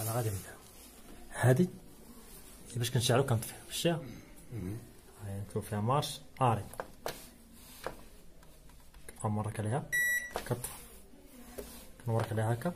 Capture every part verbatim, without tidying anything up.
انا غادي نبدا. هادي باش كنشعلو كنطفيها شتيها، هاي نكتبو فيها مارش اري، كنمرك عليها كطفى، كنورك عليها هكا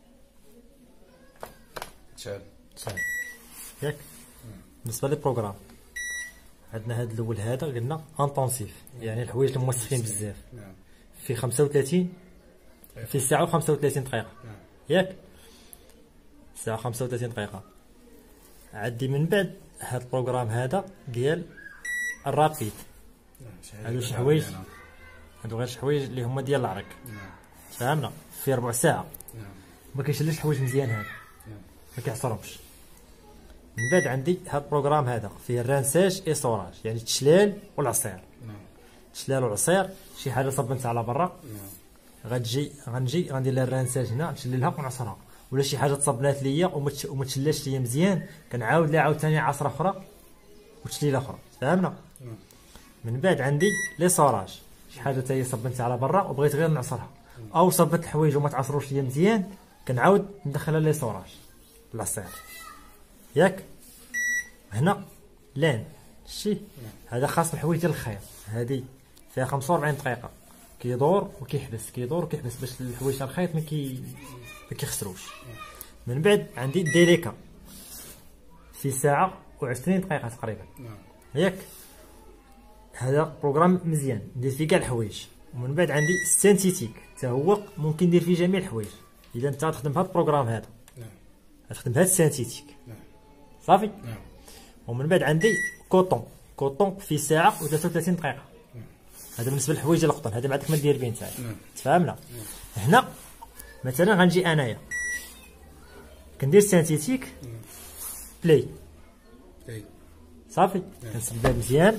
تشعل تشعل ياك. بالنسبه للبروغرام عندنا هاد الاول هذا قلنا انطونسيف، يعني الحوايج اللي موسخين بزاف في خمسة وثلاثين في الساعه و خمسة وثلاثين دقيقه ياك، الساعه خمسة وثلاثين دقيقه. عندي من بعد هاد البروغرام هذا ديال الرابيد، هادو شي حوايج، هادو غير شي حوايج اللي هما ديال العرق، فهمنا في ربع ساعه ما كيشلش حوايج مزيان، هذا ما كيعصرهمش. من بعد عندي هاد البروغرام هذا فيه الرانساج اي سوراج، يعني التشلال والعصير. التشلال والعصير شي حاجه صبنت على برا، غتجي غنجي غندير لها الرانساج هنا نشللها ونعصرها، ولا شي حاجه تصبنات ليا وما تشلاش ليا مزيان كنعاود لها عاوتاني عصره اخرى وتشليله اخرى، فهمنا. من بعد عندي لي سوراج، شي حاجه حتى هي صبنت على برا وبغيت غير نعصرها، او صبت الحوايج وما تعصروش ليا مزيان كنعاود ندخلها لي سوراج العصير ياك. هنا لان شتي هذا خاص بالحوايج ديال الخيط، هذه فيها خمسة وأربعين دقيقه كيدور وكيحبس كيدور وكيحبس باش الحوايج تاع الخيط ما كي ما كيخسروش. من بعد عندي الديليكا في ساعه وعشرين دقيقه تقريبا ياك، هذا بروغرام مزيان ندير فيه كاع الحوايج. ومن بعد عندي السينتيتيك حتى هو ممكن ندير فيه جميع الحوايج، اذا انت غتخدم بهذا البروغرام هذا غتخدم بهذا السينتيتيك صافي. ومن بعد عندي كوطون، كوطون في ساعه وثلاثة وثلاثين دقيقه، هذا بالنسبه للحوايج ديال القطن، هذا ما عندك ما دير بين نتايا، تفهمنا. هنا مثلا غنجي انايا كندير سينتيتيك بلاي صافي، كنسد الباب مزيان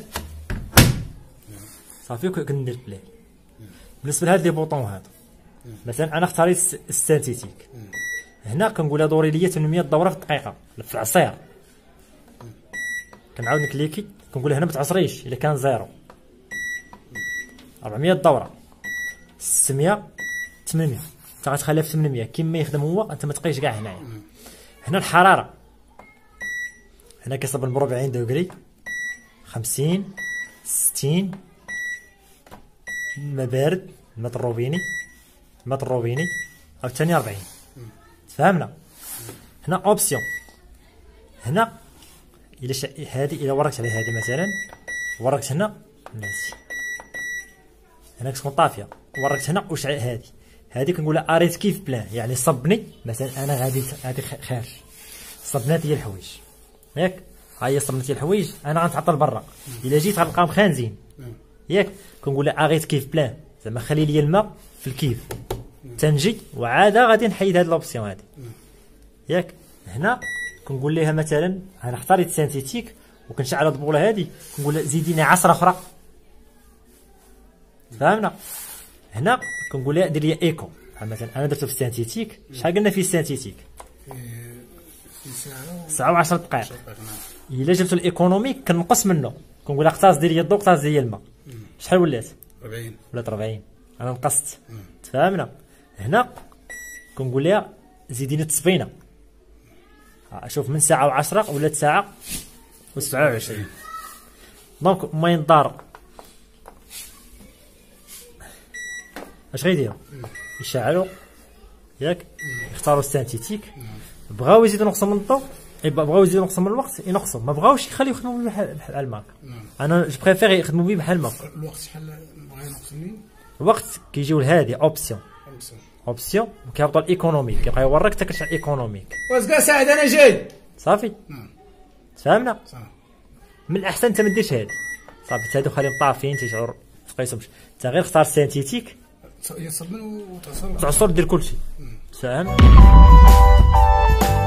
صافي وكندير بلاي. بالنسبه لهاد لي بوطون هادو مثلا انا اختاريت السينتيتيك، هنا كنقولها دوري ليا ثمانمية دوره في الدقيقه في العصير، كنعاود نكليكي كنقولها هنا ما تعصريش الا كان زيرو، أربعمية دوره، ستمية، ثمانمية، انت غتخليها في ثمانمية كيما يخدم هو، انت ما تبقايش كاع هنايا. هنا الحراره هنا كيصب ب أربعين دوغري، خمسين، ستين، الماء بارد، الماء الروبيني، الماء الروبيني عاوتاني أربعين، تفهمنا. هنا اوبسيون، هنا الا شا... هذه الا وركت على هذه مثلا وركت هنا ماشي، هنا كتكون طافيه، وركت هنا وشعل هذه، هذه كنقولها اريت كيف بلان، يعني صبني مثلا انا غادي غادي خارج صبنات هي الحوايج ياك، ها هي صبنات هي الحوايج انا غنتعطل برا، الا جيت غنلقاهم خانزين ياك، كنقولها اريت كيف بلان، زعما خلي لي الماء في الكيف تنجي وعاد غادي نحيد هاد لوبسيون هادي ياك. هنا كنقول ليها مثلا انا اختاريت سينتيتيك وكنشعل الضبوله هادي كنقول لها زيديني عصره اخرى، فهمنا. هنا كنقول لها دير لي ايكو، مثلا انا درته في السينتيتيك، شحال قلنا فيه السينتيتيك؟ في ساعه ساعه و عشر دقائق. الا جبت الايكونوميك كنقص منه كنقول لها اقتص دير لي الضوء اقتص دير لي الماء، شحال ولات؟ أربعين، ولات أربعين، انا نقصت، تفهمنا. هنا كنقول لها زيديني التصبينه، شوف من ساعه وعشرة ولات ساعه وسبعة وعشرين، دونك ما ينضار اش غيديروا؟ يشعلوا ياك، يختاروا السينتيتيك، بغاو يزيدوا نقصوا من الضوء بغاو يزيدوا نقصوا من الوقت ينقصوا، ما بغاوش يخليو يخدموا به بحال ماك. انا جو بريفير يخدموا به بحال ماك. الوقت شحال بغا ينقص منين؟ الوقت كيجيو لهادي اوبسيون، اوبسيون وكيهبطوا الايكونوميك، كيبقى يوريك حتى كتشعل ايكونوميك. واش كاع سعد انا جاي صافي تفهمنا. صافي من الاحسن انت ما ديرش هادي صافي، هادو خليهم طافيين تيشعروا تقيسهمش، انت غير اختار سينتيتيك يصبن وتعصر تعصر دير كلشي، فاهم.